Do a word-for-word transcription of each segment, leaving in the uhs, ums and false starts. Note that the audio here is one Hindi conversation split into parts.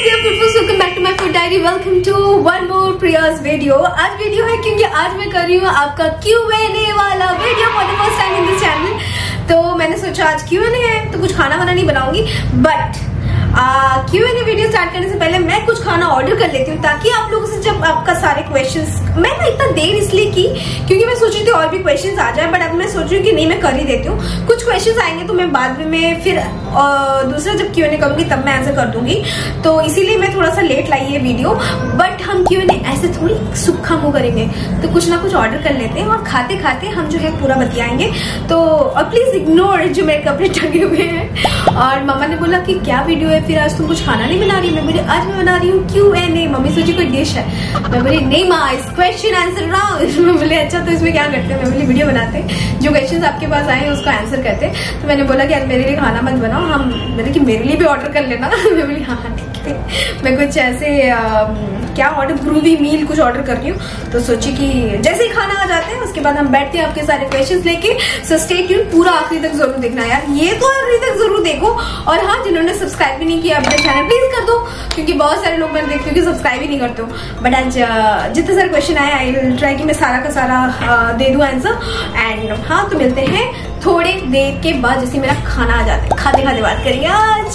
Welcome back to my food diary. Welcome to one more Priya's video. आज वीडियो है क्योंकि आज मैं कर रही हूँ आपका क्यू एंड ए वाला video for the first time in this channel. तो मैंने सोचा आज क्यू एंड ए है तो कुछ खाना वाना नहीं बनाऊंगी, but Q and A video start करने से पहले मैं कुछ खाना ऑर्डर कर लेती हूँ ताकि आप लोगों से जब आपका सारे क्वेश्चंस, मैं ना इतना देर इसलिए की क्योंकि मैं सोच रही थी और भी क्वेश्चंस आ जाए, बट अब मैं सोच रही हूँ कि नहीं मैं कर ही देती हूँ। कुछ क्वेश्चंस आएंगे तो मैं बाद में फिर आ, दूसरा जब क्यू एंड ए करूंगी तब मैं आंसर कर दूंगी, तो इसीलिए मैं थोड़ा सा लेट लाई है वीडियो। बट हम क्यू एंड ए ऐसे थोड़ी सूखा मुंह करेंगे, तो कुछ ना कुछ ऑर्डर कर लेते हैं और खाते खाते हम जो है पूरा बतियाएंगे। तो और प्लीज इग्नोर जो मेरे कपड़े टंगे हुए हैं। और मामा ने बोला कि क्या वीडियो है फिर, आज तुम कुछ खाना नहीं बना रही? मैं बोली आज मैं बना रही हूँ क्यू एंड ए। मम्मी सोची कोई डिश है, मैं बोली नहीं माँ, इस क्वेश्चन आंसर राउंड। मैं बोले अच्छा तो इसमें क्या करते हैं? मैं बोली वीडियो बनाते हैं, जो क्वेश्चन आपके पास आए हैं उसको आंसर करते हैं। तो मैंने बोला कि आज मेरे लिए खाना मत बनाओ, हम बोले कि मेरे लिए भी ऑर्डर कर लेना। मैं बोली हाँ हाँ ठीक है। मैं कुछ ऐसे आ, क्या ऑर्डर, ग्रूवी मील कुछ ऑर्डर कर रही हूँ, तो सोची कि जैसे ही खाना आ जाते हैं उसके बाद हम बैठते हैं आपके सारे क्वेश्चंस लेके। सो स्टे ट्यून, पूरा आखिरी तक जरूर देखना यार, ये तो आखिरी तक जरूर देखो। और हाँ, जिन्होंने सब्सक्राइब भी नहीं किया अपने चैनल प्लीज कर दो, क्योंकि बहुत सारे लोग मैंने देखते हो कि सब्सक्राइब ही नहीं करते हो। बट आज जितने सारे क्वेश्चन आए आई विल ट्राई कि मैं सारा का सारा दे दूं आंसर। एंड हाँ, तो मिलते हैं थोड़े देर के बाद जैसे मेरा खाना आ जाता है, खाते खाते बात करेंगे आज।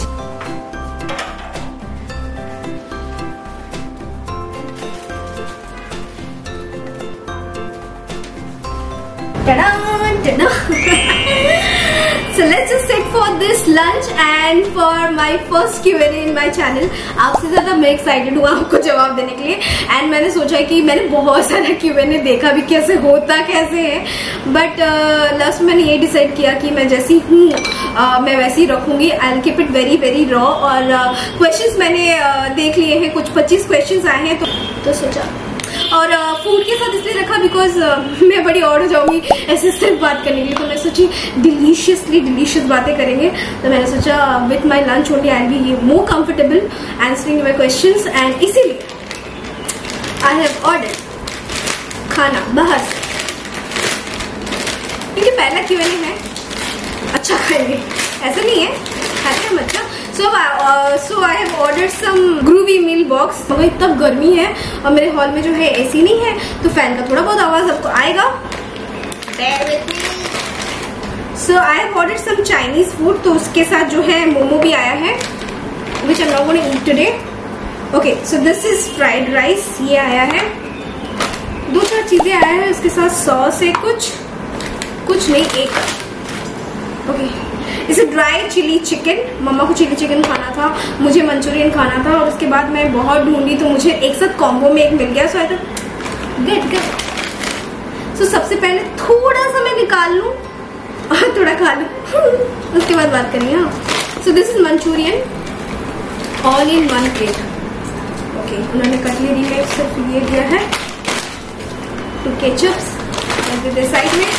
So let's just sit for this lunch and for my first Q and A in my channel। आपसे ज्यादा मैं एक्साइटेड हूँ आपको जवाब देने के लिए। एंड मैंने सोचा कि मैंने बहुत सारा Q and A देखा भी कैसे होता कैसे है, बट लास्ट में मैंने ये डिसाइड किया कि मैं जैसी हूँ uh, मैं वैसी रखूंगी। I will keep it very very raw. और क्वेश्चंस uh, मैंने uh, देख लिए हैं, कुछ पच्चीस क्वेश्चंस आए हैं, तो, तो सोचा। और फूड uh, के साथ इसलिए रखा बिकॉज uh, मैं बड़ी और हो जाऊंगी ऐसे सिर्फ बात करने के लिए, तो मैं सोची डिलीशियसली डिलीशियस बातें करेंगे। तो मैंने सोचा with my lunch only I will be more comfortable answering my questions. And इसीलिए आई हैव ऑर्डर खाना बाहर से, क्योंकि पहला क्यू एंड ए है, अच्छा खाएंगे, ऐसा नहीं है खाते हम अच्छा। So so I have ordered some groovy meal box. मगर इतना गर्मी है और मेरे हॉल में जो है एसी नहीं है, तो फैन का थोड़ा बहुत आवाज आपको आएगा, bear with me। So I have ordered some Chinese food, तो उसके साथ जो है मोमो भी आया है, which I'm not going to eat today। Okay, so this is fried rice, ये आया है, दो चार चीजें आया है उसके साथ, सॉस है, कुछ कुछ नहीं एक। ओके, इसे ड्राई चिली चिकन, मम्मा को चिली चिकन खाना था, मुझे मंचूरियन खाना था, और उसके बाद मैं बहुत ढूंढी तो मुझे एक साथ कॉम्बो में एक मिल गया। So I thought get get. सो सबसे पहले थोड़ा सा मैं निकाल लूं और थोड़ा खा लूं, उसके बाद बात करेंगे। हाँ, so this is Manchurian all in one plate. Okay, उन्होंने कटलेरी में सिर्फ ये दिया है, टू केचप्स साइड में,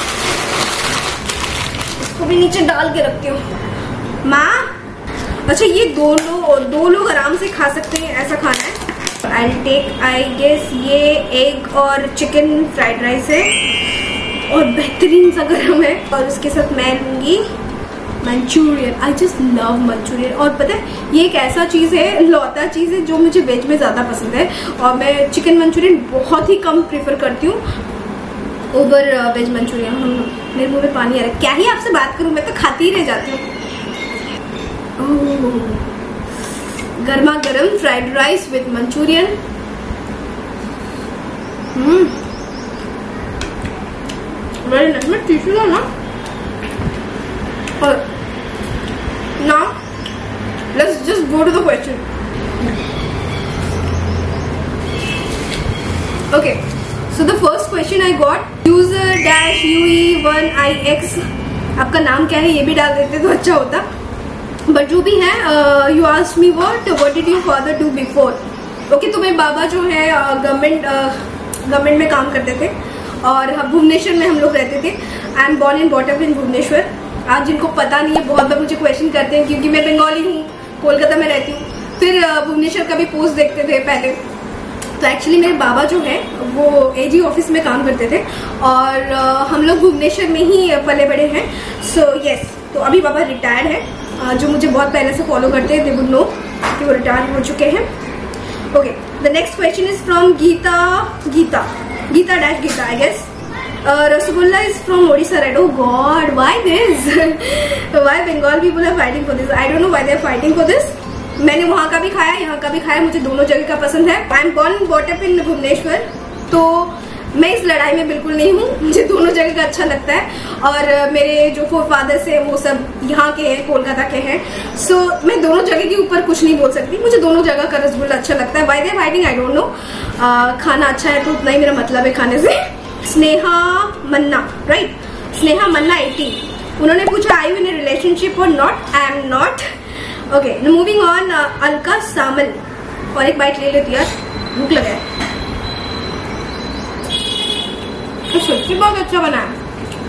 को भी नीचे डाल के रखती हूँ माँ। अच्छा, ये दो लोग दो लोग आराम से खा सकते हैं, ऐसा खाना है। आई टेक आई गेस ये एग और चिकन फ्राइड राइस है और बेहतरीन सा गरम है। और उसके साथ मैं लूंगी Manchurian. I just love Manchurian. और पता है ये एक ऐसा चीज है, लौता चीज है जो मुझे वेज में ज्यादा पसंद है, और मैं चिकन मंचूरियन बहुत ही कम प्रेफर करती हूँ ओवर वेज मंचूरियन। मेरे मुंह में पानी आ रहा है, क्या ही आपसे बात करूं, मैं तो खाती ही रह जाती हूँ। गर्मा गर्म fried rice with Manchurian. Hmm, very nice. मैं टिश्यू ला ना, और now let's just go to the question. Okay, so the first question I got, user dash U E one I X, आपका नाम क्या है ये भी डाल देते तो अच्छा होता, बट जो भी है। You asked me what what did your father do before. Okay, तो मेरे बाबा जो है गवर्नमेंट गवर्नमेंट में काम करते थे, और भुवनेश्वर में हम लोग रहते थे। I am born in bought up in Bhubaneswar. आप जिनको पता नहीं है, बहुत बार मुझे क्वेश्चन करते हैं क्योंकि मैं बंगाली हूँ, कोलकाता में रहती हूँ, फिर भुवनेश्वर का भी पोस्ट देखते थे पहले। तो एक्चुअली मेरे बाबा जो है वो एजी ऑफिस में काम करते थे, और हम लोग भुवनेश्वर में ही पले बड़े हैं। सो so, यस yes, तो अभी बाबा रिटायर्ड है। जो मुझे बहुत पहले से फॉलो करते हैं दे वुड नो। कि वो रिटायर हो चुके हैं। Okay, the next question is from Geeta Geeta Geeta dash Geeta I guess. Rasgulla is from Odisha right? Oh God, why this? Why Bengal people are fighting for this? I don't know why they are fighting for this. मैंने वहाँ का भी खाया, यहाँ का भी खाया, मुझे दोनों जगह का पसंद है। I am born bought up in Bhubaneswar, तो मैं इस लड़ाई में बिल्कुल नहीं हूँ, मुझे दोनों जगह का अच्छा लगता है। और मेरे जो फोर फादर्स हैं वो सब यहाँ के हैं, कोलकाता के हैं, सो so, मैं दोनों जगह के ऊपर कुछ नहीं बोल सकती, मुझे दोनों जगह का रसगुल्ला अच्छा लगता है। Why they are fighting I don't know. खाना अच्छा है तो उतना ही मेरा मतलब है खाने से। स्नेहा मन्ना राइट, स्नेहा मन्ना एटीन, उन्होंने पूछा I you in a relationship और not? I am not. Okay, moving on. Alka Samal, और एक बाइट ले लेती यार, भूख लगा है। तो सच्ची बहुत अच्छा बना है।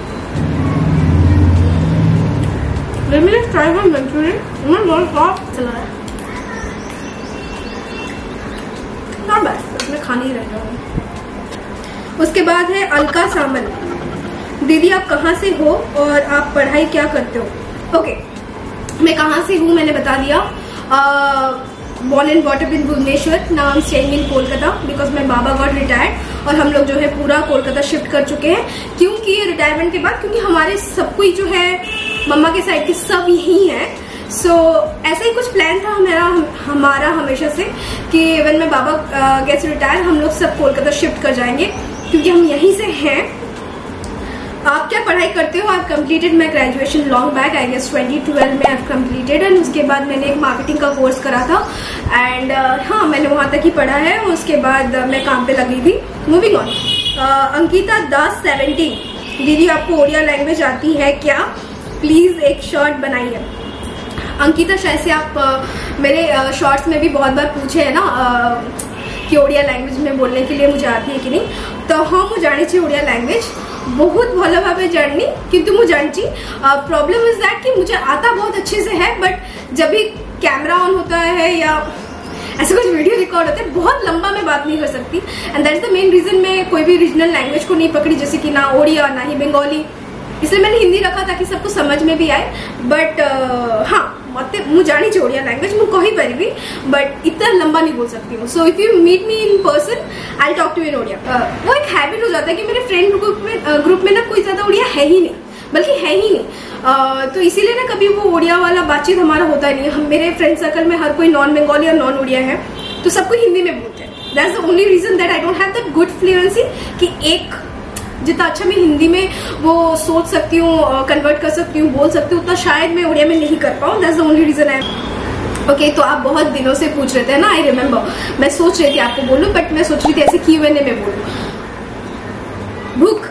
Let me just try one Manchurian. मैं बहुत सॉफ्ट चला है, not bad, बस मैं खाने ही रह जाऊंगी। उसके बाद है अलका सामल, दीदी आप कहाँ से हो और आप पढ़ाई क्या करते हो? Okay okay. मैं कहाँ से हूँ मैंने बता दिया। Born and bought up in Bhubaneswar, now I am staying in Kolkata because my baba got retired और हम लोग जो है पूरा कोलकाता शिफ्ट कर चुके हैं। क्योंकि रिटायरमेंट के बाद, क्योंकि हमारे सब कोई जो है मम्मा के साइड के सब यही है, सो so, ऐसा ही कुछ प्लान था हमारा हमारा हमेशा से कि when my baba gets retire हम लोग सब कोलकाता शिफ्ट कर जाएंगे, क्योंकि हम यहीं से हैं। आप क्या पढ़ाई करते हो? आप completed my graduation long back, I guess twenty twelve में आप कंप्लीटेड, एंड उसके बाद मैंने एक मार्केटिंग का कोर्स करा था एंड uh, हाँ मैंने वहाँ तक ही पढ़ा है, उसके बाद uh, मैं काम पे लगी थी। Moving on. uh, Ankita Das seventeen, दीदी आपको ओडिया लैंग्वेज आती है क्या? प्लीज एक शॉर्ट बनाइए। अंकिता शायद से आप uh, मेरे शॉर्ट्स uh, में भी बहुत बार पूछे है ना uh, कि ओडिया लैंग्वेज में बोलने के लिए मुझे आती है कि नहीं, तो हाँ मुझे जानी चाहिए ओडिया लैंग्वेज, बहुत भल भाव जानी, किंतु मुझे जानी। प्रॉब्लम इज दैट कि मुझे आता बहुत अच्छे से है, बट जब भी कैमरा ऑन होता है या ऐसे कुछ वीडियो रिकॉर्ड होता है बहुत लंबा मैं बात नहीं कर सकती, and that is the main reason मैं कोई भी रीजनल लैंग्वेज को नहीं पकड़ी, जैसे कि ना ओडिया ना ही बंगाली, इसलिए मैंने हिंदी रखा ताकि सबको समझ में भी आए। बट uh, हाँ मत मुझे जानी चाहिए ओडिया लैंग्वेज, मुझे कही पारि, बट इतना लंबा नहीं बोल सकती हूँ। So if you meet me in person I talk to in Odia. वो एक हैबिट हो जाता है कि मेरे फ्रेंड ग्रुप में ग्रुप में ना कोई ज्यादा ओडिया है ही नहीं, बल्कि है ही नहीं, uh, तो इसीलिए ना कभी वो ओडिया वाला बातचीत हमारा होता ही नहीं। हम मेरे फ्रेंड सर्कल में हर कोई नॉन बंगाली और नॉन ओडिया है, तो सबको हिंदी में बोलते हैं। That's the only reason that I don't have that good fluency कि एक जितना अच्छा मैं हिंदी में वो सोच सकती हूँ, कन्वर्ट कर सकती हूँ, बोल सकती हूँ, उतना शायद मैं ओडिया में नहीं कर पाऊँ। दैट्स द ओनली रीजन है। ओके, तो आप बहुत दिनों से पूछ रहे थे ना, आई रिमेम्बर, मैं सोच रही थी आपको बोलूं, बट मैं सोच रही थी ऐसे क्यू एंड ए में बोलूं। भूख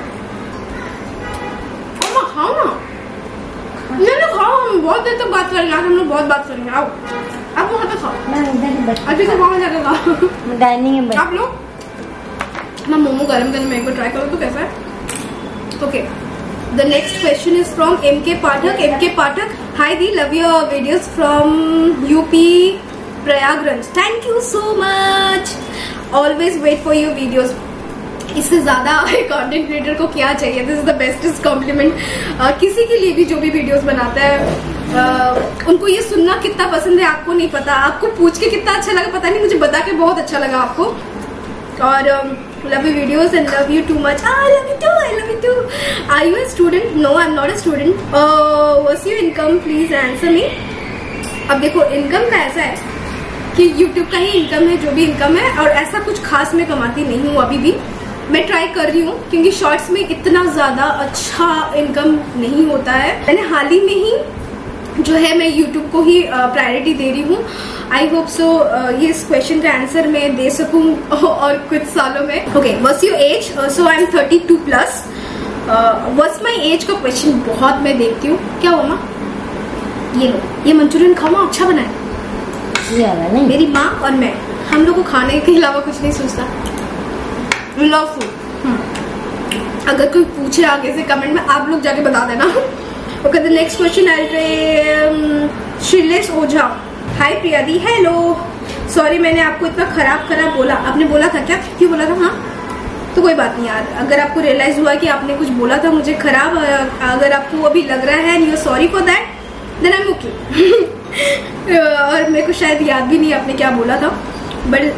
खाओ ना, मैंने खाओ, हम बहुत देर तक बात करेंगे, आज हम लोग बहुत बात करेंगे। आओ आप वहाँ पे खाओ, अभी तो वहाँ जाके खाओ डाइनिंग में। आप लोग ना मोमो गरम गरम एक बार ट्राई करो तो कैसा है। Okay, the next question is from M K Pathak. M K Pathak, hi di, love your videos from UP Prayagraj, thank you so much, always wait for your videos. इससे ज्यादा कंटेंट क्रिएटर को क्या चाहिए? This is the bestest compliment. किसी के लिए भी जो भी वीडियोस बनाता है uh, उनको ये सुनना कितना पसंद है आपको नहीं पता, आपको पूछ के कितना अच्छा लगा पता नहीं, मुझे बता के बहुत अच्छा लगा आपको। और love you videos and love you too much. I love you too, I love you too. Are you a student? No, I am not a student. What's your income? Please answer me. अब देखो, इनकम का ऐसा है कि यूट्यूब का ही इनकम है, जो भी इनकम है, और ऐसा कुछ खास मैं कमाती नहीं हूँ अभी भी। मैं ट्राई कर रही हूँ क्योंकि शॉर्ट्स में इतना ज्यादा अच्छा इनकम नहीं होता है। मैंने हाल ही में ही जो है मैं यूट्यूब को ही प्रायोरिटी दे रही हूँ। आई होप सो ये इस क्वेश्चन का आंसर मैं दे सकूँ और कुछ सालों में। Okay, what's your age? So I am thirty two plus. What's my age का क्वेश्चन बहुत मैं देखती हूँ। क्या हुआ माँ? ये लो, ये मंचूरियन खाओ माँ, अच्छा बना है। नहीं, मेरी माँ और मैं, हम लोग को खाने के अलावा कुछ नहीं सोचता। Love food. अगर कोई पूछे आगे से कमेंट में, आप लोग जाके बता देना। Okay, the next question I tray Shrilesh Ojha. Hi Priya di, hello, sorry मैंने आपको इतना खराब खराब बोला। आपने बोला था क्या? क्यों बोला था? हाँ, तो कोई बात नहीं यार, अगर आपको रियलाइज हुआ कि आपने कुछ बोला था मुझे खराब, अगर आपको अभी लग रहा है and you are sorry for that, then I am okay. और मेरे को शायद याद भी नहीं आपने क्या बोला था, बट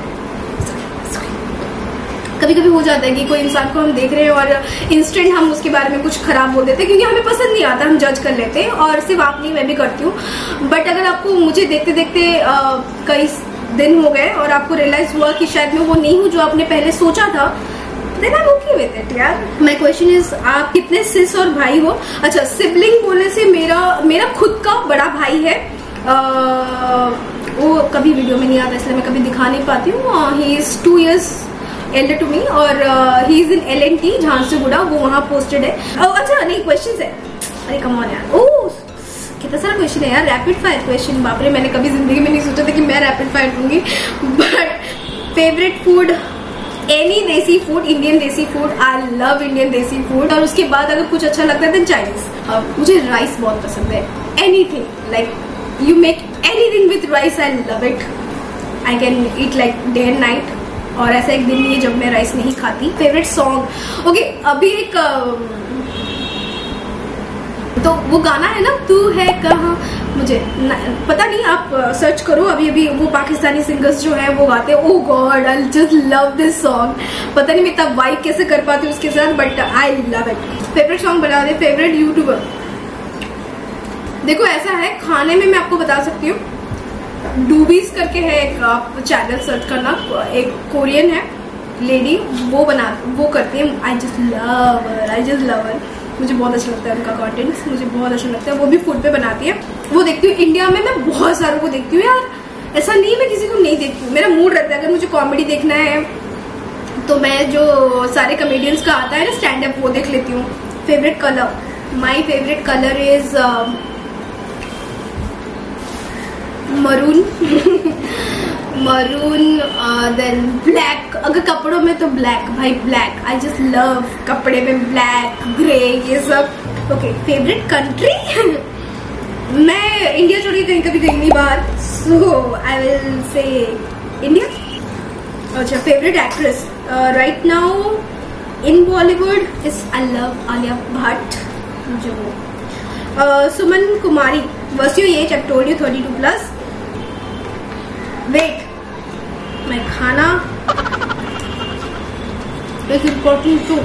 कभी कभी हो जाता है कि कोई इंसान को हम देख रहे हैं और इंस्टेंट हम उसके बारे में कुछ खराब बोल देते हैं, क्योंकि हमें पसंद नहीं आता, हम जज कर लेते हैं। और सिर्फ आप नहीं, मैं भी करती हूँ। बट अगर आपको मुझे देखते देखते कई दिन हो गए और आपको रियलाइज हुआ कि शायद मैं वो नहीं हूँ जो आपने पहले सोचा था, then I am okay with it यार। माय क्वेश्चन इज, आप कितने सिस और भाई हो? अच्छा, सिबलिंग बोलने से मेरा मेरा खुद का बड़ा भाई है, uh, वो कभी वीडियो में नहीं आता इसलिए मैं कभी दिखा नहीं पाती हूँ। He is two years elder to me और he is in L N T Jhansiguda, वो वहाँ पोस्टेड है। oh, अच्छा नहीं, क्वेश्चन है, अरे कम ऑन यार, ओह कितना सारा क्वेश्चन है यार, रैपिड फायर क्वेश्चन। बाप रे, मैंने कभी जिंदगी में नहीं सोचा था कि मैं रैपिड फायर दूंगी। But favourite food, any desi food, Indian desi food, I love Indian desi food. और उसके बाद अगर कुछ अच्छा लगता है तो चाइनीज। मुझे राइस बहुत पसंद है, anything like you make anything with rice, I love it. I can eat like day and night, और ऐसा एक दिन नहीं है जब मैं राइस नहीं खाती। फेवरेट सॉन्ग, ओके अभी एक तो वो गाना है ना, तू है कहाँ, मुझे न, पता नहीं, आप सर्च करो अभी अभी, वो पाकिस्तानी सिंगर्स जो है वो गाते हैं। Oh God, I just love this song. पता नहीं मैं इतना वाइब कैसे कर पाती हूँ उसके साथ, but I love it. Favourite song बता दे। फेवरेट यूट्यूबर, देखो ऐसा है, खाने में मैं आपको बता सकती हूँ, डूबीज करके है एक, आप चैनल सर्च करना, एक कोरियन है लेडी, वो बना वो करती है। I just love her, I just love her, मुझे बहुत अच्छा लगता है उनका कंटेंट, मुझे बहुत अच्छा लगता है। वो भी फूड पे बनाती है, वो देखती हूँ। इंडिया में मैं बहुत सारों को देखती हूँ यार, ऐसा नहीं मैं किसी को नहीं देखती हूँ। मेरा मूड रहता है, अगर मुझे कॉमेडी देखना है तो मैं जो सारे कॉमेडियंस का आता है ना स्टैंड अप, वो देख लेती हूँ। Favourite colour, my favourite colour is maroon maroon, then black. अगर कपड़ों में तो ब्लैक, भाई ब्लैक, आई जस्ट लव कपड़े में ब्लैक, ग्रे, ये सब। ओके, फेवरेट कंट्री, मैं इंडिया छोड़ के कहीं कभी गई नहीं बाहर, so I will say India. अच्छा, favourite actress right now in Bollywood is, I love Alia Bhatt, मुझे वो। uh, Suman Kumari, what's your age? I told you thirty two plus. Wait, मैं खाना एक इम्पोर्टेंट टू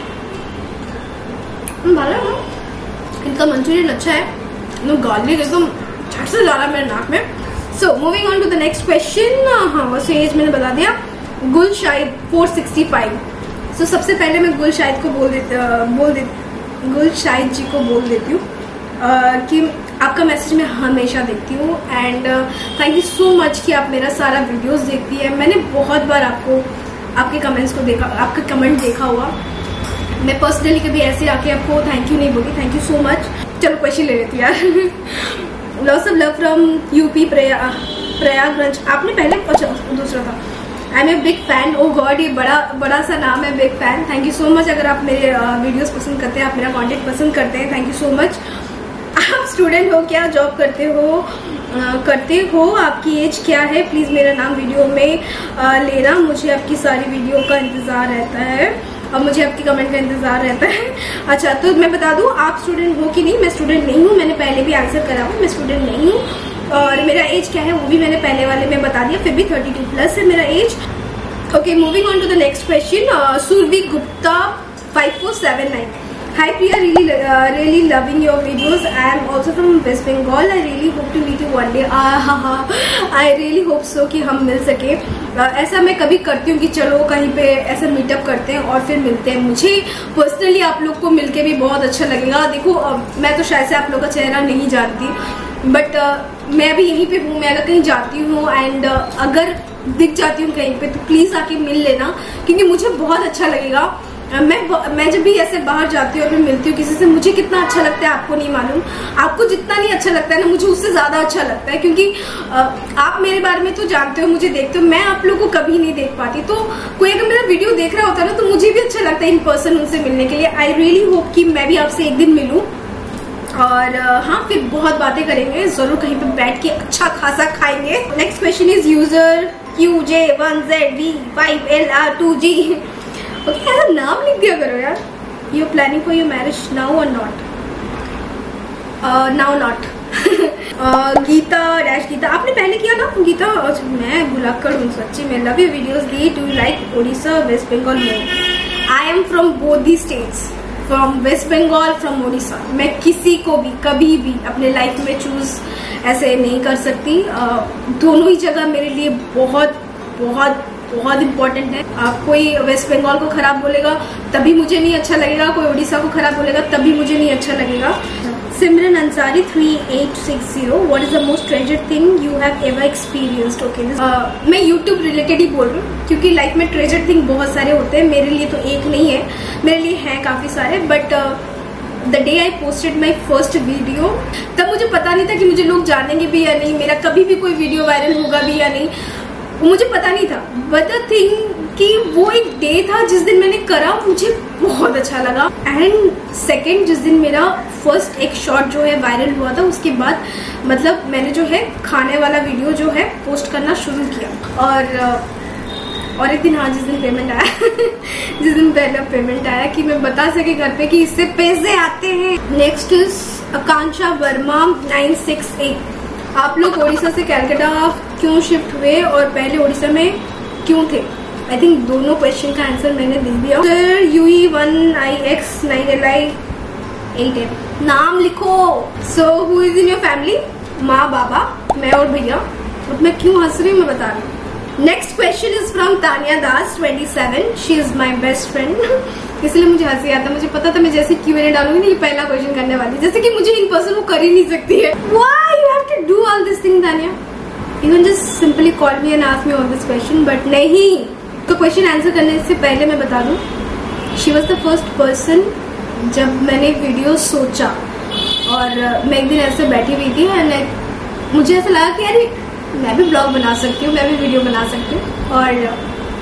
भाला ना, इनका मंचूरियन अच्छा है, नो गार्लिक एकदम झट से जा रहा है मेरे नाक में। So moving on to the next question. हाँ, वैसे एज मैंने बता दिया। Gul Shahid four sixty five. So सबसे पहले मैं गुल शाहिद को बोल देती बोल देती गुल शाहिद जी को बोल देती हूँ uh, कि आपका मैसेज मैं हमेशा देखती हूँ, and thank you so much कि आप मेरा सारा वीडियोस देखती है। मैंने बहुत बार आपको आपके कमेंट्स को देखा, आपका कमेंट देखा हुआ। मैं पर्सनली कभी ऐसे आके आपको थैंक यू नहीं बोली, थैंक यू सो मच। चलो क्वेश्चन ले लेती यार। Lots of love from UP Prayagraj, आपने पहले, अच्छा दूसरा था। I am a big fan, oh God, ये बड़ा बड़ा सा नाम है, big fan. Thank you so much. अगर आप मेरे वीडियोस uh, पसंद करते हैं, आप मेरा कंटेंट पसंद करते हैं, थैंक यू सो मच। आप स्टूडेंट हो क्या, जॉब करते हो आ, करते हो आपकी एज क्या है? प्लीज़ मेरा नाम वीडियो में आ, लेना, मुझे आपकी सारी वीडियो का इंतज़ार रहता है और मुझे आपके कमेंट का इंतज़ार रहता है। अच्छा, तो मैं बता दूं, आप स्टूडेंट हो कि नहीं? मैं स्टूडेंट नहीं हूँ, मैंने पहले भी आंसर करा हूँ, मैं स्टूडेंट नहीं हूँ। और मेरा एज क्या है वो भी मैंने पहले वाले में बता दिया, फिर भी थर्टी टू प्लस है मेरा age. Okay, moving on to the next question. Surabhi Gupta five four seven nine. Hi Priya, really uh, really loving your videos. I am also from West Bengal. I really hope to meet you one day. Ah ha ha. I really hope so कि हम मिल सके। uh, ऐसा मैं कभी करती हूँ कि चलो कहीं पे ऐसा मीटअप करते हैं और फिर मिलते हैं। मुझे पर्सनली आप लोग को मिलके भी बहुत अच्छा लगेगा। देखो uh, मैं तो शायद से आप लोग का चेहरा नहीं जानती, बट uh, मैं अभी यहीं पे हूँ। मैं अगर कहीं जाती हूँ एंड uh, अगर दिख जाती हूँ कहीं पे तो प्लीज आके मिल लेना, क्योंकि मुझे बहुत अच्छा लगेगा। मैं मैं जब भी ऐसे बाहर जाती हूँ और मैं मिलती हूँ किसी से, मुझे कितना अच्छा लगता है आपको नहीं मालूम। आपको जितना नहीं अच्छा लगता है ना, मुझे उससे ज्यादा अच्छा लगता है, क्योंकि आप मेरे बारे में तो जानते हो, मुझे देखते हो, मैं आप लोगों को कभी नहीं देख पाती। तो कोई अगर मेरा वीडियो देख रहा होता है ना, तो मुझे भी अच्छा लगता है इन पर्सन उनसे मिलने के लिए। आई रियली होप कि मैं भी आपसे एक दिन मिलूं और हाँ, फिर बहुत बातें करेंगे, जरूर कहीं पे बैठ के अच्छा खासा खाएंगे। Next question is user Q J one Z V five L R two G. Okay, ऐसा नाम लिख दिया करो यार। You planning for your marriage now और not? Now not. Geeta dash Geeta, आपने पहले किया ना गीता? मैं भुलक्कड़ हूँ सच्ची में। Love you videos di, do you like Odisha West Bengal more? I am from both the states, from West Bengal, from Odisha. मैं किसी को भी कभी भी अपने लाइफ में चूज ऐसे नहीं कर सकती। दोनों ही जगह मेरे लिए बहुत बहुत बहुत इम्पोर्टेंट है। आप कोई वेस्ट बंगाल को खराब बोलेगा तभी मुझे नहीं अच्छा लगेगा, कोई ओडिशा को खराब बोलेगा तभी मुझे नहीं अच्छा लगेगा। Simran Ansari three eight six zero, what is the most treasured thing you have ever experienced? Okay, मैं यूट्यूब रिलेटेड ही बोल रही हूँ क्योंकि लाइफ में ट्रेजर्ड थिंग बहुत सारे होते हैं, मेरे लिए तो एक नहीं है, मेरे लिए हैं काफी सारे। But the day I posted my first video, तब मुझे पता नहीं था कि मुझे लोग जानेंगे भी या नहीं, मेरा कभी भी कोई वीडियो वायरल होगा भी या नहीं, मुझे पता नहीं था। बट द थिंग कि वो एक डे था जिस दिन मैंने करा, मुझे बहुत अच्छा लगा। एंड सेकंड, जिस दिन मेरा फर्स्ट एक शॉट जो है वायरल हुआ था, उसके बाद मतलब मैंने जो है खाने वाला वीडियो जो है पोस्ट करना शुरू किया। और और एक दिन, हाँ, जिस दिन पेमेंट आया जिस दिन पहला पेमेंट आया कि मैं बता सके घर पे कि इससे पैसे आते हैं। Next is Akanksha Verma nine six eight, आप लोग उड़ीसा से कलकत्ता क्यों शिफ्ट हुए और पहले उड़ीसा में क्यों थे? आई थिंक दोनों क्वेश्चन का आंसर मैंने दे दिया। Sir U E one I X nine L I eight M, नाम लिखो। So who is in your family? माँ, बाबा, मैं और भैया। अब मैं क्यों हंस रही हूँ मैं बता रही हूँ। Next question is from Tania Das twenty seven, she is my best friend. इसलिए मुझे हंसी आता, मुझे पता था मैं जैसे क्यू एन ए डालूंगी ना, ये पहला क्वेश्चन करने वाली, जैसे कि मुझे इन पर्सन वो कर ही नहीं सकती है। Why you have to do all this thing Tania? You can just simply call me and ask me all this question, but नहीं। तो क्वेश्चन आंसर करने से पहले मैं बता दूं, she was the first person जब मैंने वीडियो सोचा। और मैं एक दिन ऐसे बैठी हुई थी एंड मुझे ऐसा लगा कि अरे मैं भी ब्लॉग बना सकती हूँ, मैं भी वीडियो बना सकती हूँ। और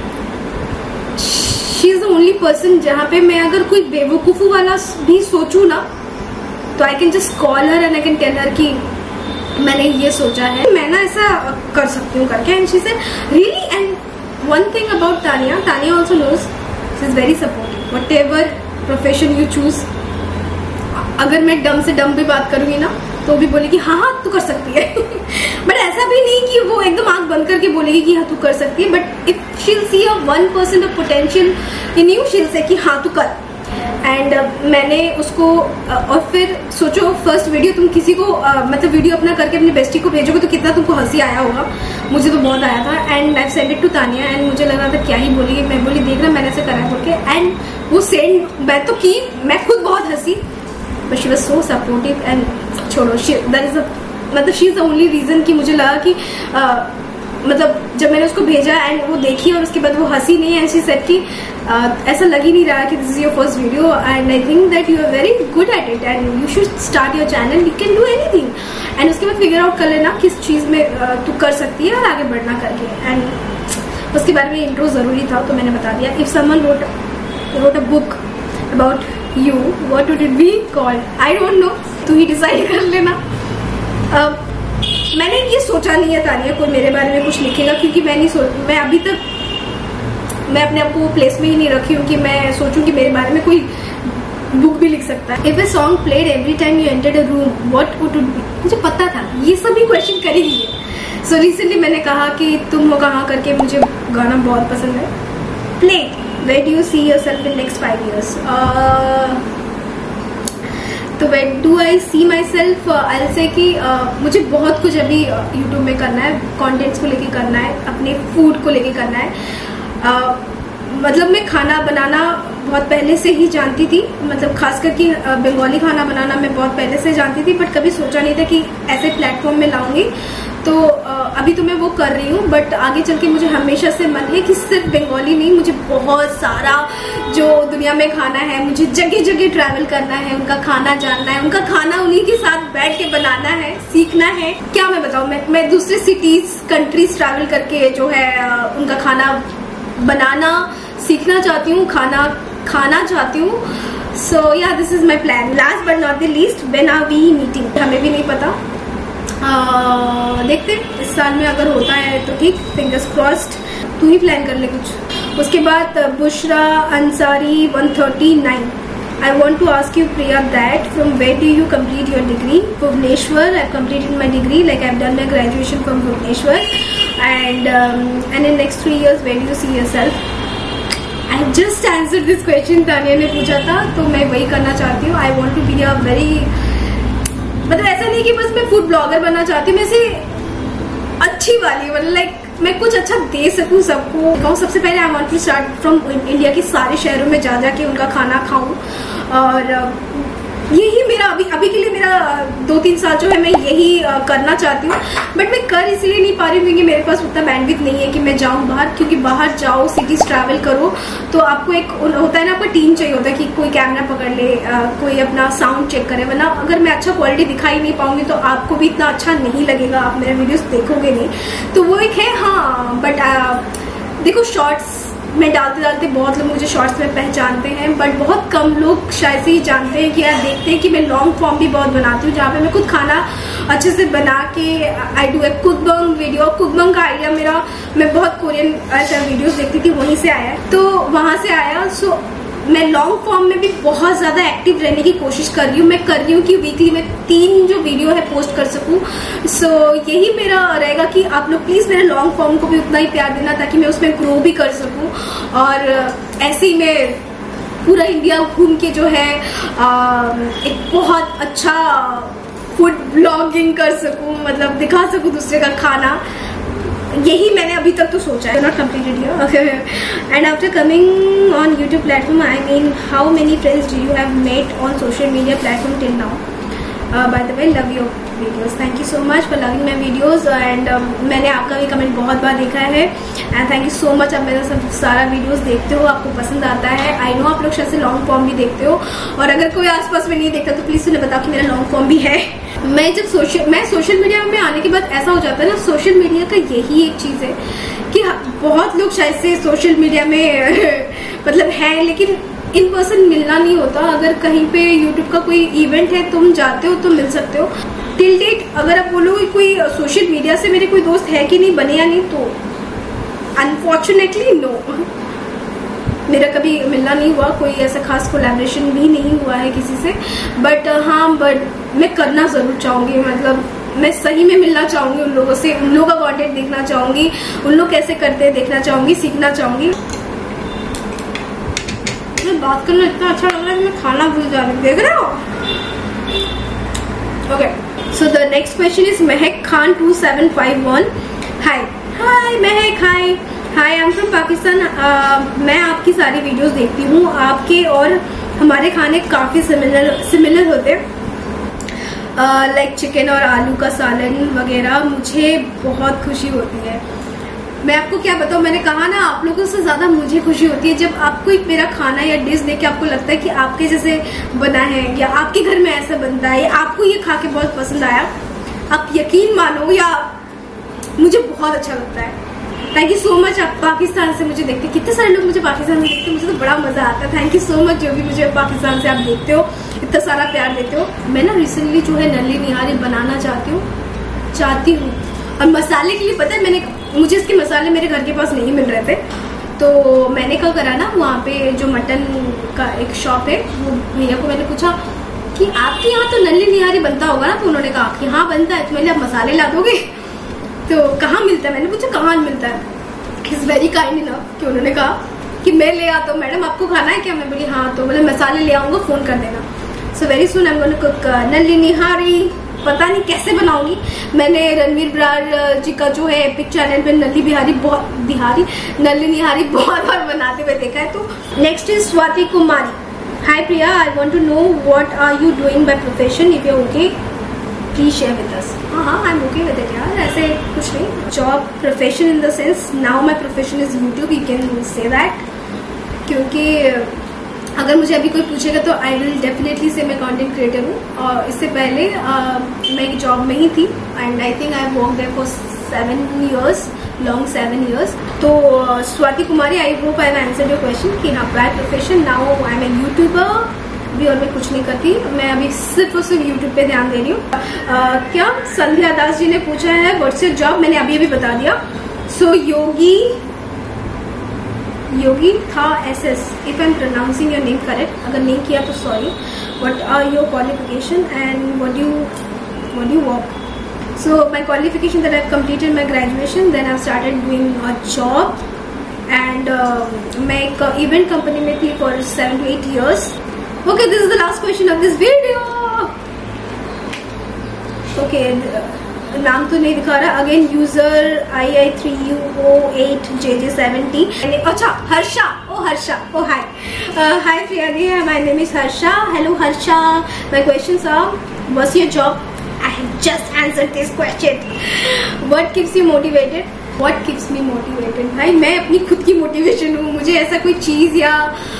she is the only person जहाँ पे मैं अगर कोई बेवकूफ़ों वाला भी सोचूं ना, तो I can just call her and I can tell her कि मैंने ये सोचा है, मैं ना ऐसा कर सकती हूँ करके। And she said really. And one thing about Tania, Tania also knows she is very supportive, whatever profession you choose. अगर मैं डम से डम भी बात करूंगी ना तो भी बोलेगी हाँ हाँ तू कर सकती है। बट ऐसा भी नहीं कि वो एकदम आंख बंद करके बोलेगी कि हाँ तू कर सकती है, but if Sheel see a one percent of potential in you, Sheel say कि हाँ तू कर। एंड uh, मैंने उसको uh, और फिर सोचो फर्स्ट वीडियो तुम किसी को uh, मतलब वीडियो अपना करके अपनी बेस्टी को भेजोगे तो कितना तुमको हंसी आया होगा। मुझे तो बहुत आया था। And I send it to Tania and मुझे लग रहा था क्या ही बोलेगी। मैं बोली देख रहा मैंने ऐसे करा बोल के, एंड वो सेंड मैं तो की, मैं खुद बहुत हंसी, but she was so supportive. And छोड़ो, दैट इज मतलब she is the only reason कि मुझे लगा कि uh, मतलब जब मैंने उसको भेजा एंड वो देखी और उसके बाद वो हंसी नहीं, एंड शी सेड कि ऐसा लग ही नहीं रहा कि this is your first video and I think that you are very good at it and you should start your channel, you can do anything. And उसके बाद फिगर आउट कर लेना किस चीज़ में uh, तू कर सकती है और आगे बढ़ना करके। एंड उसके बारे में इंट्रो ज़रूरी था तो मैंने बता दिया। If someone wrote wrote a book about you, what would it be called? I don't know, तू ही डिसाइड कर लेना। uh, मैंने ये सोचा नहीं है तानिया कोई मेरे बारे में कुछ लिखेगा, क्योंकि मैं नहीं सोच मैं अभी तक मैं अपने आप को प्लेस में ही नहीं रखी हूँ कि मैं सोचूं कि मेरे बारे में कोई बुक भी लिख सकता है। If a song played every time you entered a room what would it be? मुझे पता था ये सभी क्वेश्चन करेगी है। सो रिसेंटली मैंने कहा कि तुम हो कहाँ करके मुझे गाना बहुत पसंद है। Played where do you see yourself in next five years? तो where do I see myself, I say कि uh, मुझे बहुत कुछ अभी यूट्यूब uh, में करना है, कंटेंट्स को लेके करना है, अपने फूड को लेके करना है। uh, मतलब मैं खाना बनाना बहुत पहले से ही जानती थी, मतलब खास करके uh, बंगाली खाना बनाना मैं बहुत पहले से जानती थी, बट कभी सोचा नहीं था कि ऐसे प्लेटफॉर्म में लाऊंगी। तो uh, अभी तो मैं वो कर रही हूँ, बट आगे चल के मुझे हमेशा से मन है कि सिर्फ बंगाली नहीं, मुझे बहुत सारा जो दुनिया में खाना है, मुझे जगह जगह ट्रैवल करना है, उनका खाना जानना है, उनका खाना उन्हीं के साथ बैठ के बनाना है, सीखना है। क्या मैं बताऊँ, मैं मैं दूसरे सिटीज कंट्रीज ट्रैवल करके जो है उनका खाना बनाना सीखना चाहती हूँ, खाना खाना चाहती हूँ। सो या this is my plan. Last but not the least, when are we meeting? हमें भी नहीं पता, आ, देखते इस साल में अगर होता है तो ठीक, फिंगर्स क्रॉस्ड। तू ही प्लान कर ले कुछ। उसके बाद Bushra Ansari one thirty nine, I want to ask you, Priya, that from where do you complete your degree? Bhubaneswar. I've completed my degree. Like I've done my graduation from Bhubaneswar. And um, and in next three years, where do you see yourself? I just answered this question. Tania ने पूछा था, तो मैं वही करना चाहती हूँ. I want to be a very, मतलब ऐसा नहीं कि बस मैं फूड ब्लॉगर बनना चाहती हूँ. मैं से अच्छी वाली, मतलब लाइक मैं कुछ अच्छा दे सकूं सबको. कहूँ सबसे पहले I want to start from India के सारे शहरों में जा जाके उनका खाना खाऊं. और यही मेरा अभी अभी के लिए मेरा दो तीन साल जो है मैं यही करना चाहती हूँ. बट मैं कर इसलिए नहीं पा रही हूँ क्योंकि मेरे पास उतना बैंडविड्थ नहीं है कि मैं जाऊँ बाहर. क्योंकि बाहर जाओ, सिटीज ट्रैवल करो, तो आपको एक होता है ना, आपको टीम चाहिए होता है कि कोई कैमरा पकड़ ले, कोई अपना साउंड चेक करे. वरना अगर मैं अच्छा क्वालिटी दिखाई नहीं पाऊंगी तो आपको भी इतना अच्छा नहीं लगेगा, आप मेरे वीडियोस देखोगे नहीं. तो वो एक है. हाँ, बट देखो शॉर्ट्स मैं डालते डालते बहुत लोग मुझे शॉर्ट्स में पहचानते हैं, बट बहुत कम लोग शायद से ही जानते हैं कि यार देखते हैं कि मैं लॉन्ग फॉर्म भी बहुत बनाती हूँ, जहाँ पे मैं खुद खाना अच्छे से बना के आई डू ए कुकबंग वीडियो. कुकबंग का आइडिया मेरा, मैं बहुत कोरियन ऐसा वीडियोस देखती थी, वहीं से आया, तो वहां से आया. सो मैं लॉन्ग फॉर्म में भी बहुत ज्यादा एक्टिव रहने की कोशिश कर रही हूँ. मैं कर रही हूँ कि वीकली में तीन जो वीडियो है पोस्ट कर सकूँ. सो so, यही मेरा रहेगा कि आप लोग प्लीज मेरे लॉन्ग फॉर्म को भी उतना ही प्यार देना ताकि मैं उसमें ग्रो भी कर सकूँ. और ऐसे ही मैं पूरा इंडिया घूम के जो है आ, एक बहुत अच्छा फूड ब्लॉगिंग कर सकूँ, मतलब दिखा सकूँ दूसरे का खाना. यही मैंने अभी तक तो सोचा है. Not completed here. And after coming on YouTube platform, I mean how many friends do you have met on social media platform till now? By the way, love your videos. Thank you so much for loving my videos. And मैंने आपका भी कमेंट बहुत बार देखा है and thank you so much. आप मेरा सब सारा वीडियोस देखते हो, आपको पसंद आता है. आई नो आप लोग शायद से लॉन्ग फॉर्म भी देखते हो, और अगर कोई आसपास में नहीं देखता तो प्लीज उन्हें बताओ कि मेरा लॉन्ग फॉर्म भी है. मैं जब सोशल मैं सोशल मीडिया में आने के बाद ऐसा हो जाता है ना, सोशल मीडिया का यही एक चीज है कि बहुत लोग शायद से सोशल मीडिया में मतलब है, लेकिन इन पर्सन मिलना नहीं होता. अगर कहीं पे यूट्यूब का कोई इवेंट है, तुम जाते हो तो मिल सकते हो. टिल डेट अगर आप बोलोगे कोई सोशल मीडिया से मेरे कोई दोस्त है कि नहीं, बने या नहीं, तो अनफॉर्चुनेटली नो, मेरा कभी मिलना नहीं हुआ. कोई ऐसा खास कोलैबोरेशन भी नहीं हुआ है किसी से. बट हाँ, बट मैं करना जरूर चाहूंगी. मतलब मैं सही में मिलना चाहूंगी उन लोगों से, उन लोगों का कंटेंट देखना चाहूंगी, उन लोग कैसे करते हैं देखना चाहूंगी, सीखना चाहूंगी. मैं बात करना इतना अच्छा लग रहा है कि मैं खाना भूल जा रही हूँ. देख रहे हो? Okay, so the next question is Mehak Khan two seven five one. Hi hi Mehak, hi hi, I am from Pakistan. मैं आपकी सारी वीडियोस देखती हूँ. आपके और हमारे खाने काफी सिमिलर सिमिलर होते हैं, लाइक चिकन और आलू का सालन वगैरह. मुझे बहुत खुशी होती है. मैं आपको क्या बताऊँ, मैंने कहा ना, आप लोगों से ज्यादा मुझे खुशी होती है जब आपको एक मेरा खाना या डिश देख के आपको लगता है कि आपके जैसे बना है, या आपके घर में ऐसा बनता है, या आपको ये खा के बहुत पसंद आया. आप यकीन मानो या मुझे बहुत अच्छा लगता है. Thank you so much. आप पाकिस्तान से मुझे देखते, कितने सारे लोग मुझे पाकिस्तान से देखते हैं, मुझे तो बड़ा मजा आता है. थैंक यू सो मच जो भी मुझे पाकिस्तान से आप देखते हो, इतना सारा प्यार देते हो. मैं ना रिसेंटली जो है नल्ली निहारी बनाना चाहती हूँ चाहती हूँ और मसाले के लिए पता है, मैंने मुझे इसके मसाले मेरे घर के पास नहीं मिल रहे थे, तो मैंने क्या करा ना, वहाँ पे जो मटन का एक शॉप है, वो भैया को मैंने पूछा कि आपके यहाँ तो नल्ली निहारी बनता होगा ना, तो उन्होंने कहा कि हाँ बनता है. तो मैंने, आप मसाले ला दोगे? तो कहाँ मिलता है? मैंने पूछा कहाँ मिलता है. इज वेरी काइंड इनफ कि उन्होंने कहा कि मैं ले आता हूँ. मैडम आपको खाना है क्या? मैं बोली हाँ. तो बोले मसाले ले आऊंगा, फोन कर देना. So very soon I am going to cook nalli nihari. पता नहीं कैसे बनाऊंगी. मैंने रणवीर बरार जी का जो है एपिक चैनल पे नल्ली बिहारी बहुत बिहारी नल्ली निहारी बहुत बार बनाते हुए देखा है. तो next is Swati Kumari. Hi Priya, I want to know what are you doing by profession. If you okay please share with us. हाँ हाँ, I am okay with it यार. ऐसे कुछ नहीं. Job profession in the sense now my profession is YouTube, you can say that. क्योंकि अगर मुझे अभी कोई पूछेगा तो आई विल डेफिनेटली से मैं कंटेंट क्रिएटर हूँ. और इससे पहले आ, मैं एक जॉब में ही थी and I think I work there for seven years, long seven years. तो Swati Kumari, I hope I have answered your question कि हाँ by profession now I am a YouTuber भी, और मैं कुछ नहीं करती. मैं अभी सिर्फ और सिर्फ यूट्यूब पे ध्यान दे रही हूँ. क्या संध्या दास जी ने पूछा है व्हाट्स योर जॉब, मैंने अभी अभी बता दिया. सो so, योगी योगी था S S, if I am pronouncing your name correct, अगर नहीं किया तो sorry. What are your qualification and what you what you work? So my qualification that I've completed my graduation, then I've started doing a job and uh, मैं एक event company में थी for seven to eight years. Okay, this is the last question of this video. Okay, नाम तो नहीं दिखा रहा. Again user I I three U O eight J J seventy. अच्छा Harsha, oh Harsha, oh hi. Uh, hi Priyani, my name is Harsha. Hello Harsha. My questions are, what's your job? I have just answered this question. What keeps you motivated? What keeps me motivated? भाई मैं अपनी खुद की मोटिवेशन हूँ. मुझे ऐसा कोई चीज़ या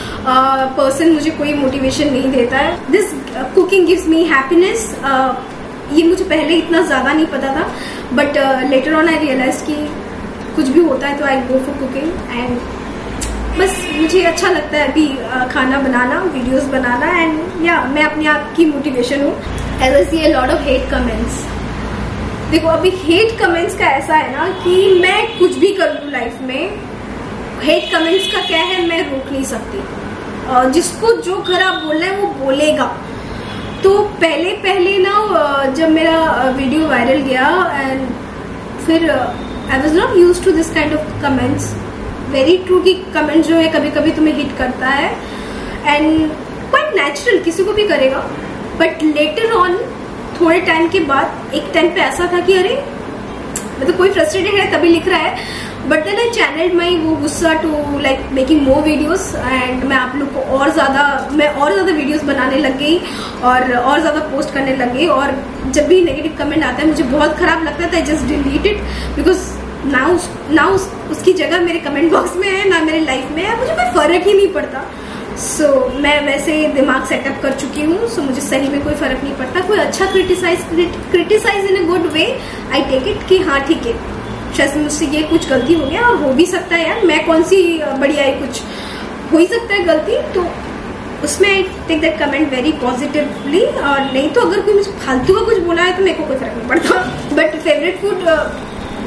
पर्सन uh, मुझे कोई मोटिवेशन नहीं देता है. This cooking gives me happiness. uh, ये मुझे पहले इतना ज़्यादा नहीं पता था, but later on I realise कि कुछ भी होता है तो I go for cooking. And बस मुझे अच्छा लगता है अभी uh, खाना बनाना, वीडियोस बनाना. एंड या मैं अपने आप की मोटिवेशन हूँ. As I see a lot of hate comments. देखो अभी hate comments का ऐसा है ना कि मैं कुछ भी कर लूँ लाइफ में, hate comments का क्या है मैं रोक नहीं सकती. uh, जिसको जो खराब बोलना है वो बोलेगा. तो पहले पहले ना जब मेरा वीडियो वायरल गया एंड फिर I was not use to this kind of comments. Very true कि कमेंट जो है कभी कभी तुम्हें हिट करता है एंड क्वाइट नेचुरल, किसी को भी करेगा. बट लेटर ऑन थोड़े टाइम के बाद एक टाइम पे ऐसा था कि अरे मतलब कोई फ्रस्ट्रेटेड है तभी लिख रहा है. But then I channelled my वो गुस्सा to like making more videos and मैं आप लोग को और ज़्यादा मैं और ज़्यादा वीडियोस बनाने लग गई और और ज़्यादा पोस्ट करने लग गई. और जब भी नेगेटिव कमेंट आता है मुझे बहुत ख़राब लगता था. I just delete it because ना उस ना उस, उसकी जगह मेरे कमेंट बॉक्स में है ना मेरे लाइफ में है. मुझे कोई फ़र्क ही नहीं पड़ता. सो so, मैं वैसे दिमाग सेटअप कर चुकी हूँ. सो so, मुझे सही में कोई फर्क नहीं पड़ता. कोई अच्छा criticise criticise in a good way I take it कि हाँ ठीक है, शायद मुझसे ये कुछ गलती हो गया और हो भी सकता है यार, मैं कौन सी बढ़िया है, कुछ हो ही सकता है गलती. तो उसमें I take that comment very positively. और नहीं तो अगर कोई मुझे फालतू का कुछ बोला है तो मेरे को कोई फर्क नहीं पड़ता. But favourite food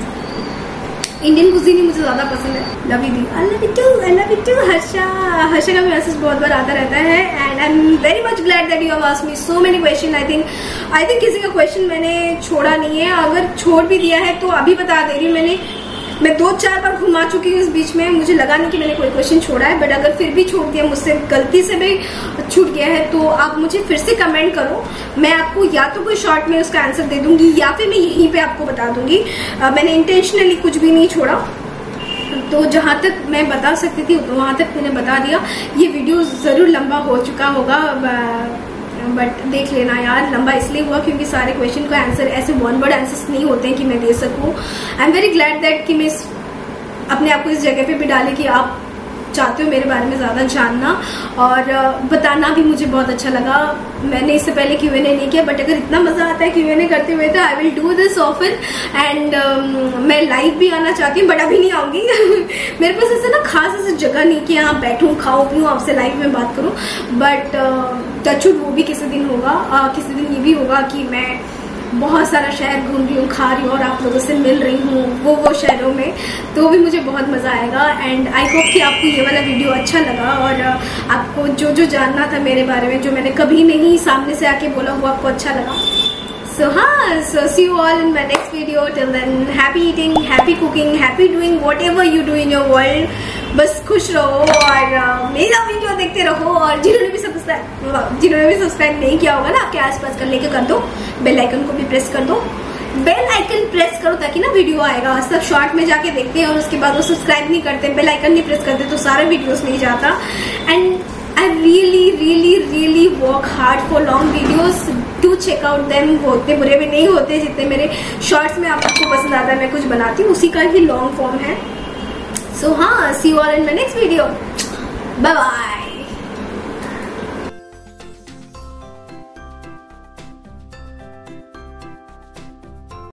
Indian cuisine ही मुझे ज्यादा पसंद है. लव यू दी, I love you too, I love you too Harsha. Harsha का भी मैसेज बहुत बार आता रहता है and I am very much glad that you have asked me so many question. I think I think किसी का क्वेश्चन मैंने छोड़ा नहीं है. अगर छोड़ भी दिया है तो अभी बता दे रही हूँ. मैंने मैं दो चार बार घुमा चुकी हूँ इस बीच में. मुझे लगा नहीं कि मैंने कोई क्वेश्चन छोड़ा है. बट अगर फिर भी छोड़ दिया, मुझसे गलती से भी छूट गया है, तो आप मुझे फिर से कमेंट करो. मैं आपको या तो कोई शॉर्ट में उसका आंसर दे दूंगी या फिर मैं यहीं पे आपको बता दूंगी. uh, मैंने इंटेंशनली कुछ भी नहीं छोड़ा. तो जहाँ तक मैं बता सकती थी तो वहाँ तक मैंने बता दिया. ये वीडियो ज़रूर लंबा हो चुका होगा, बट देख लेना यार, लंबा इसलिए हुआ क्योंकि सारे क्वेश्चन का आंसर ऐसे वन वर्ड आंसर्स नहीं होते हैं कि मैं दे सकूं. I am very glad that कि मैं अपने आप को इस जगह पे भी डाले कि आप चाहते हो मेरे बारे में ज़्यादा जानना और बताना भी मुझे बहुत अच्छा लगा. मैंने इससे पहले क्यू एन ए नहीं किया, बट अगर इतना मज़ा आता है क्यू एन ए करते हुए तो I will do this often. And मैं लाइव भी आना चाहती हूँ बट अभी नहीं आऊँगी. मेरे पास ऐसे ना खास ऐसी जगह नहीं कि यहाँ बैठूँ, खाऊँ पीऊँ, आपसे लाइव में बात करूँ. बट टचवुड वो भी किसी दिन होगा. uh, किसी दिन ये भी होगा कि मैं बहुत सारा शहर घूम रही हूँ, खा रही हूँ और आप लोगों से मिल रही हूँ वो वो शहरों में, तो भी मुझे बहुत मज़ा आएगा. एंड आई होप कि आपको ये वाला वीडियो अच्छा लगा और आपको जो जो जानना था मेरे बारे में, जो मैंने कभी नहीं सामने से आके बोला, वो आपको अच्छा लगा. सो हाँ, so see you all in my next video. Till then happy eating, happy cooking, happy doing whatever you do in your world. बस खुश रहो और uh, मेरा वीडियो देखते रहो. और जिन्होंने भी सब्सक्राइब जिन्होंने भी सब्सक्राइब नहीं किया होगा ना, आपके आसपास कर लेके कर दो. बेल आइकन को भी प्रेस कर दो. बेल आइकन प्रेस करो ताकि ना वीडियो आएगा. सब शॉर्ट में जाके देखते हैं और उसके बाद वो सब्सक्राइब नहीं करते, बेल आइकन नहीं प्रेस करते, तो सारे वीडियोस नहीं जाता. And I really, really, really work hard for long videos. Do check out them. वो उतने बुरे भी नहीं होते जितने मेरे शॉर्ट्स में आपको पसंद आता है. मैं कुछ बनाती हूँ उसी का ही लॉन्ग फॉर्म है. So हाँ, see you all in my next video. Bye bye.